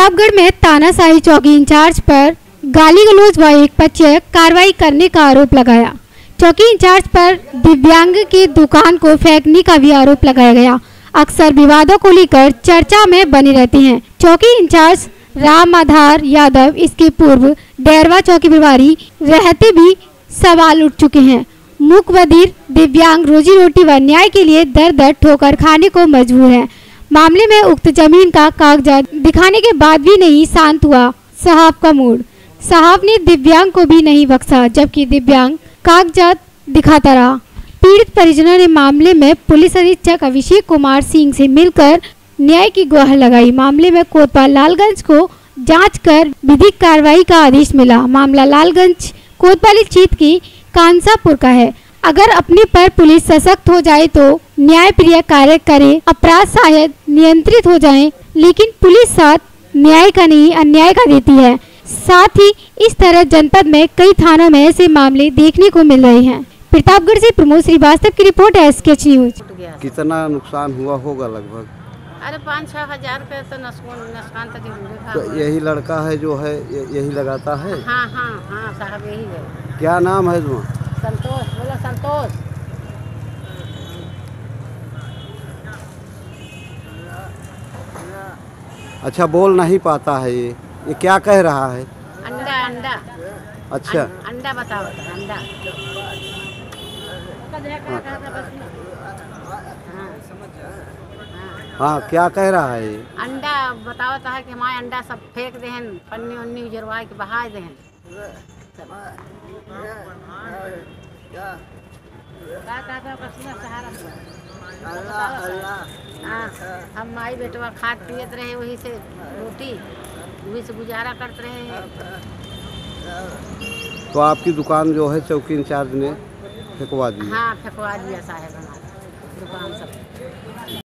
प्रतापगढ़ में तानाशाही चौकी इंचार्ज पर गाली गलौज व एकपक्षीय कार्रवाई करने का आरोप लगाया। चौकी इंचार्ज पर दिव्यांग की दुकान को फेंकने का भी आरोप लगाया गया। अक्सर विवादों को लेकर चर्चा में बनी रहती हैं। चौकी इंचार्ज राम आधार यादव इसके पूर्व डेरवा चौकी प्रभारी रहते भी सवाल उठ चुके हैं। मूक बधिर दिव्यांग रोजी रोटी व न्याय के लिए दर दर ठोकर खाने को मजबूर है। मामले में उक्त जमीन का कागजात दिखाने के बाद भी नहीं शांत हुआ साहब का मूड। साहब ने दिव्यांग को भी नहीं बख्शा, जबकि दिव्यांग कागजात दिखाता रहा। पीड़ित परिजनों ने मामले में पुलिस अधीक्षक अभिषेक कुमार सिंह से मिलकर न्याय की गुहार लगाई। मामले में कोतवाल लालगंज को जांच कर विधिक कार्रवाई का आदेश मिला। मामला लालगंज कोतवाली क्षेत्र की कांसापुर का है। अगर अपने पर पुलिस सशक्त हो जाए तो न्याय प्रिय कार्य करे, अपराध शायद नियंत्रित हो जाएं, लेकिन पुलिस साथ न्याय का नहीं अन्याय का देती है। साथ ही इस तरह जनपद में कई थानों में ऐसे मामले देखने को मिल रहे हैं। प्रतापगढ़ से प्रमोद श्रीवास्तव की रिपोर्ट है, SKH न्यूज। कितना नुकसान हुआ होगा लगभग? अरे 5-6 हज़ार का तो नुकसान तो जरूर था। तो यही लड़का है जो है यही लगाता है? हाँ हाँ हाँ साहब यही है। क्या नाम है तुम्हारा? संतोष, बोलो संतोष। अच्छा, बोल नहीं पाता है ये क्या कह रहा है? अंडा अंडा। अच्छा, अंडा बताओ अंडा। हाँ क्या कह रहा है ये? अंडा बताओ तो है कि हमारे अंडा सब फेंक देहन, पन्नी उन्नी उजरवा के बहा देहन। हम माई बेटवा खाद पियत रहे, वही से रोटी वही से गुजारा करते रहे हैं। तो आपकी दुकान जो है चौकी इंचार्ज ने फेंकवा दी? हाँ फेंकवा दिया साहब, हमारा दुकान सब।